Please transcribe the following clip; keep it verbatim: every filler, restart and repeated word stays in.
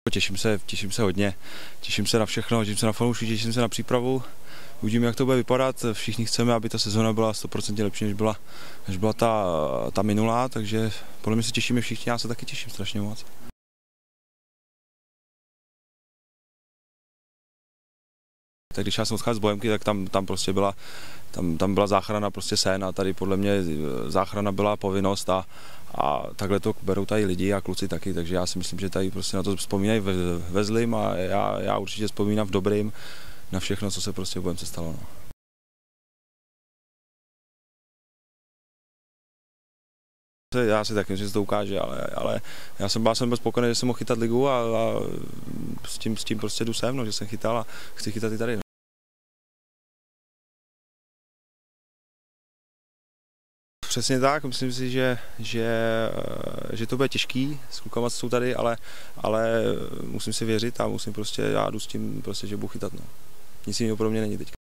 Těším se, těším se hodně, těším se na všechno, těším se na fanoušky, těším se na přípravu. Uvidíme, jak to bude vypadat. Všichni chceme, aby ta sezóna byla sto procent lepší, než byla, než byla ta, ta minulá, takže podle mě se těšíme všichni, já se taky těším strašně moc. Tak když já jsem odcházel z Bohemky, tak tam, tam prostě byla, tam, tam byla záchrana prostě sen a tady podle mě záchrana byla povinnost a, a takhle to berou tady lidi a kluci taky, takže já si myslím, že tady prostě na to vzpomínají ve, ve zlým a já, já určitě vzpomínám v dobrým na všechno, co se prostě v Bohemce stalo. No. Já si taky myslím, že se to ukáže, ale, ale já jsem byl, jsem byl spokojený, že jsem mohl chytat ligu a, a s, tím, s tím prostě jdu sem, no, že jsem chytal a chci chytat i tady. No. Přesně tak, myslím si, že, že, že to bude těžký, s klukama jsou tady, ale, ale musím si věřit a musím prostě, já jdu s tím, prostě, že budu chytat. No. Nic jiného pro mě není teď.